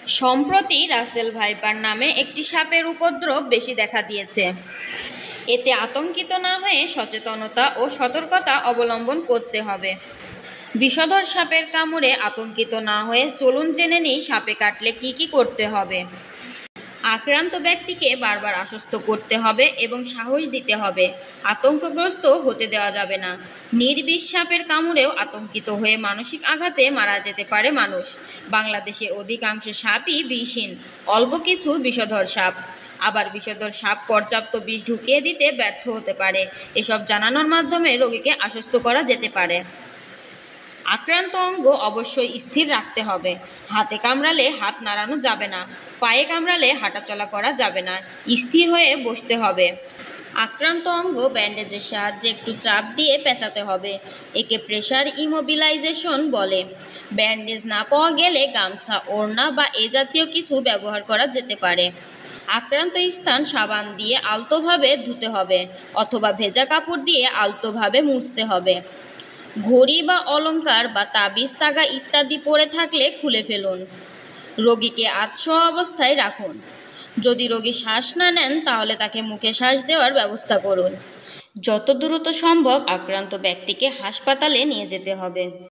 সম্প্রতি Russell viper নামে একটি সাপের উপদ্রব বেশি দেখা দিয়েছে। এতে আতঙ্কিত না হয়ে সচেতনতা ও সতর্কতা অবলম্বন করতে হবে। বিষধর সাপের কামড়ে আতঙ্কিত না হয়ে চলুন জেনে নিই সাপে কাটলে কি করতে হবে। আক্রান্ত ব্যক্তিকে বারবার আশ্বস্ত করতে হবে এবং সাহস দিতে হবে। আতঙ্কগ্রস্ত হতে দেওয়া যাবে না। নির্বিষ সাপের কামড়েও আতঙ্কিত হয়ে মানসিক আঘাতে মারা যেতে পারে মানুষ। বাংলাদেশের অধিকাংশ সাপই বিষহীন, অল্প কিছু বিষধর সাপ। আবার বিষধর সাপ পর্যাপ্ত বিষ ঢুকিয়ে দিতে ব্যর্থ হতে পারে। এসব জানানোর মাধ্যমে রোগীকে আশ্বস্ত করা যেতে পারে। আক্রান্ত অঙ্গ অবশ্যই স্থির রাখতে হবে। হাতে কামড়ালে হাত নাড়ানো যাবে না। পায়ে কামড়ালে হাঁটাচলা করা যাবে না। স্থির হয়ে বসতে হবে। আক্রান্ত অঙ্গ ব্যান্ডেজের সাহায্যে একটু চাপ দিয়ে পেঁচাতে হবে। একে প্রেসার ইমোবিলাইজেশন বলে। ব্যান্ডেজ না পাওয়া গেলে গামছা, ওড়না বা এ জাতীয় কিছু ব্যবহার করা যেতে পারে। আক্রান্ত স্থান সাবান দিয়ে আলতোভাবে ধুতে হবে অথবা ভেজা কাপড় দিয়ে আলতোভাবে মুছতে হবে। ঘড়ি বা অলংকার বা তাবিজ, তাগা ইত্যাদি পরে থাকলে খুলে ফেলুন। রোগীকে আধশোয়া অবস্থায় রাখুন। যদি রোগী শ্বাস না নেন তাহলে তাকে মুখে শ্বাস দেওয়ার ব্যবস্থা করুন। যত দ্রুত সম্ভব আক্রান্ত ব্যক্তিকে হাসপাতালে নিয়ে যেতে হবে।